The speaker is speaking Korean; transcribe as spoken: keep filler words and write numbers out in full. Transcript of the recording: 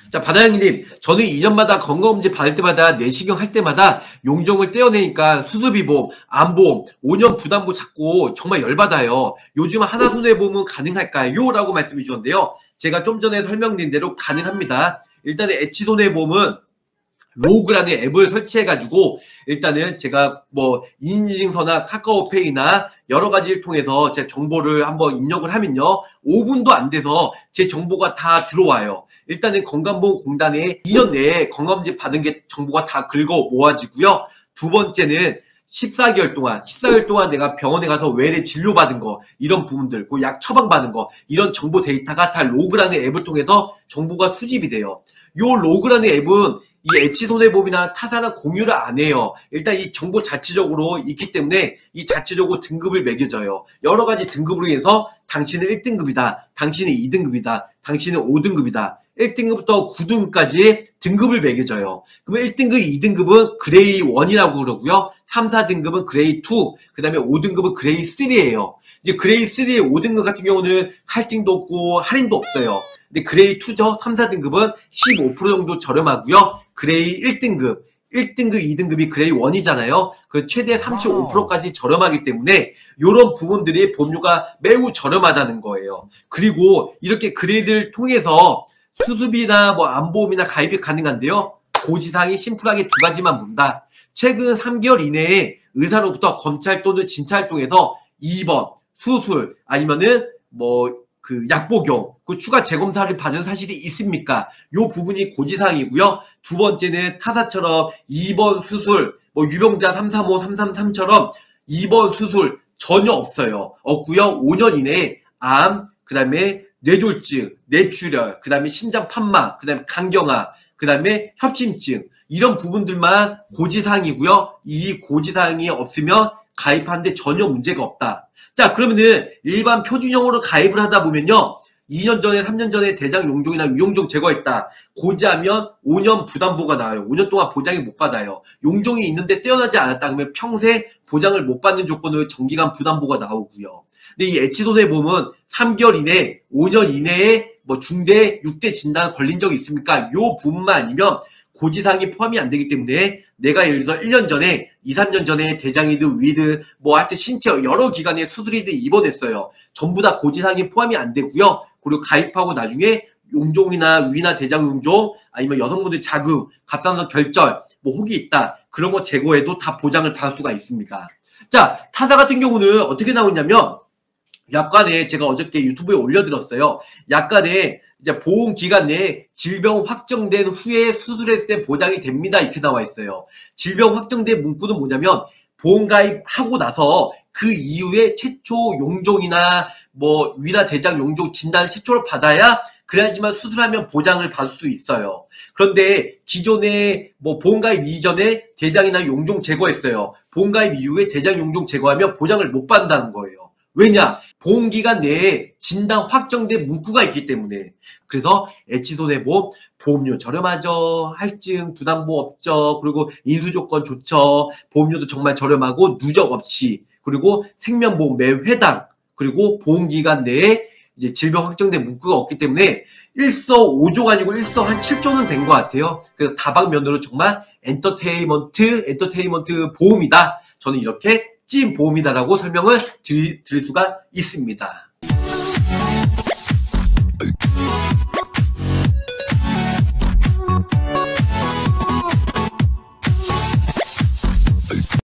자, 바다형님, 저는 이 년마다 건강검진 받을 때마다 내시경 할 때마다 용종을 떼어내니까 수술비보험, 암보험, 오 년 부담보 찾고 정말 열받아요. 요즘 하나손해보험은 가능할까요? 라고 말씀해 주셨는데요. 제가 좀 전에 설명드린 대로 가능합니다. 일단은 H손해보험은 로그라는 앱을 설치해가지고 일단은 제가 뭐 인증서나 카카오페이나 여러 가지를 통해서 제 정보를 한번 입력을 하면요, 오 분도 안 돼서 제 정보가 다 들어와요. 일단은 건강보험공단에 이 년 내에 건강검진 받은 게 정보가 다 긁어 모아지고요. 두 번째는 십사 개월 동안 십사 개월 동안 내가 병원에 가서 외래 진료받은 거, 이런 부분들, 그 약 처방받은 거, 이런 정보 데이터가 다 로그라는 앱을 통해서 정보가 수집이 돼요. 요 로그라는 앱은 이 H손해보험이나 타사랑 공유를 안 해요. 일단 이 정보 자체적으로 있기 때문에 이 자체적으로 등급을 매겨져요. 여러 가지 등급으로 해서 당신은 일 등급이다, 당신은 이 등급이다, 당신은 오 등급이다. 일 등급부터 구 등급까지 등급을 매겨져요. 그러면 일 등급, 이 등급은 그레이 일이라고 그러고요. 삼, 사 등급은 그레이 이, 그 다음에 오 등급은 그레이 삼이에요. 이제 그레이 삼의 오 등급 같은 경우는 할증도 없고 할인도 없어요. 근데 그레이 이죠. 삼, 사 등급은 십오 퍼센트 정도 저렴하고요. 그레이 일 등급, 일 등급, 이 등급이 그레이 일이잖아요. 그 최대 삼십오 퍼센트까지 저렴하기 때문에 이런 부분들이 보험료가 매우 저렴하다는 거예요. 그리고 이렇게 그레이드를 통해서 수술비나 뭐 암보험이나 가입이 가능한데요. 고지사항이 심플하게 두 가지만 묻는다. 최근 삼 개월 이내에 의사로부터 검찰 또는 진찰 통해서 입원, 수술, 아니면은 뭐 그 약복용, 그 추가 재검사를 받은 사실이 있습니까? 요 부분이 고지사항이고요. 두 번째는 타사처럼 입원, 수술, 뭐 유병자 삼 삼오, 삼 삼삼처럼 입원, 수술 전혀 없어요. 없고요. 오 년 이내에 암, 그 다음에 뇌졸중, 뇌출혈, 그 다음에 심장 판막, 그 다음에 간경화, 그 다음에 협심증, 이런 부분들만 고지사항이고요. 이 고지사항이 없으면 가입하는데 전혀 문제가 없다. 자, 그러면은 일반 표준형으로 가입을 하다 보면요, 이 년 전에, 삼 년 전에 대장 용종이나 위용종 제거했다, 고지하면 오 년 부담보가 나와요. 오 년 동안 보장이 못 받아요. 용종이 있는데 떼어나지 않았다 그러면 평생 보장을 못 받는 조건으로 정기간 부담보가 나오고요. 근데 이 H손해보험은 삼 개월 이내, 오 년 이내에 뭐 중대, 육 대 진단 걸린 적이 있습니까? 요 부분만 아니면 고지사항이 포함이 안 되기 때문에 내가 예를 들어서 일 년 전에, 이, 삼 년 전에 대장이든 위든 뭐 하여튼 신체 여러 기관에 수술이든 입원했어요. 전부 다 고지사항이 포함이 안 되고요. 그리고 가입하고 나중에 용종이나 위나 대장 용종, 아니면 여성분들 자궁, 갑상선 결절, 뭐 혹이 있다, 그런 거 제거해도 다 보장을 받을 수가 있습니다. 자, 타사 같은 경우는 어떻게 나오냐면 약관에, 제가 어저께 유튜브에 올려드렸어요. 약관에 이제 보험기간 내에 질병 확정된 후에 수술했을 때 보장이 됩니다, 이렇게 나와 있어요. 질병 확정된 문구는 뭐냐면 보험가입하고 나서 그 이후에 최초 용종이나 뭐 위나 대장 용종 진단을 최초로 받아야, 그래야지만 수술하면 보장을 받을 수 있어요. 그런데 기존에 뭐 보험가입 이전에 대장이나 용종 제거했어요. 보험가입 이후에 대장 용종 제거하면 보장을 못 받는다는 거예요. 왜냐? 보험기간 내에 진단 확정된 문구가 있기 때문에. 그래서 H손해보험 보험료 저렴하죠. 할증 부담보 없죠. 그리고 인수조건 좋죠. 보험료도 정말 저렴하고 누적 없이, 그리고 생명보험 매 회당, 그리고 보험기간 내에 이제 질병 확정된 문구가 없기 때문에 일석오조가 아니고 일석 한 칠조는 된 것 같아요. 그래서 다방면으로 정말 엔터테인먼트, 엔터테인먼트 보험이다. 저는 이렇게 찐 보험이다라고 설명을 드릴, 드릴 수가 있습니다.